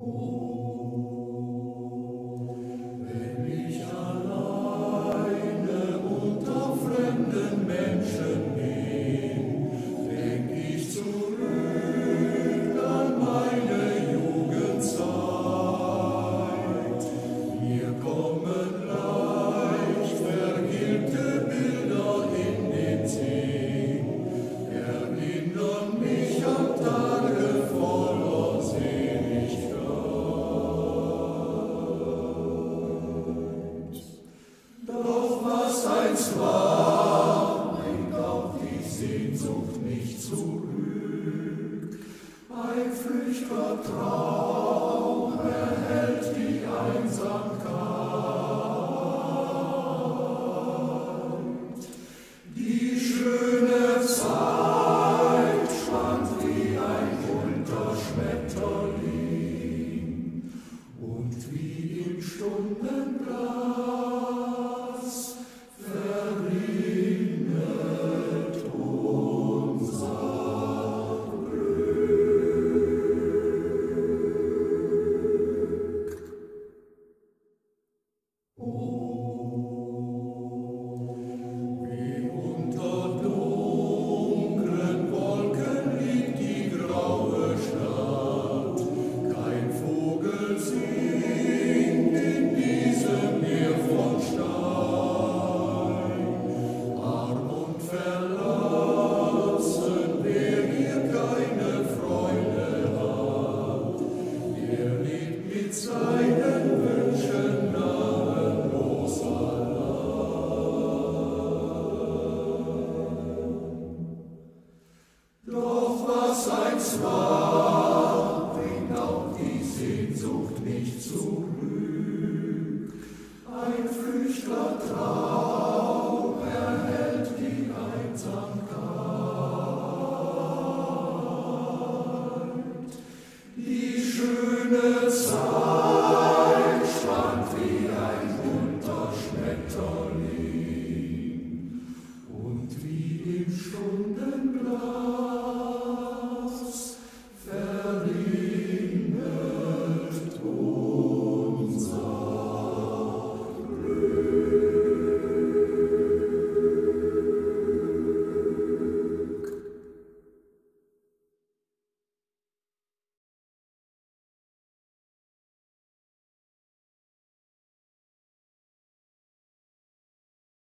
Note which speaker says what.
Speaker 1: Wenn ich alleine unter fremden Menschen bin, denk ich zurück an meine Jugendzeit. Mir kommen leicht vergilbte Bilder in den Sinn, erinnern mich an Tage voller Seligkeit. Doch was einst war, bringt auch die Sehnsucht nicht zurück. Ein flüchtiger Traum erhält die Einsamkeit. Die schöne Zeit schwand wie ein bunter Schmetterling und wie im Stundenglas verringet unser Glück. Wie unter dunklen Wolken liegt die graue Stadt, kein Vogel singt in diesem Meer von Stein. Arm und verlassen, wer hier keine Freunde hat, der lebt mit seinen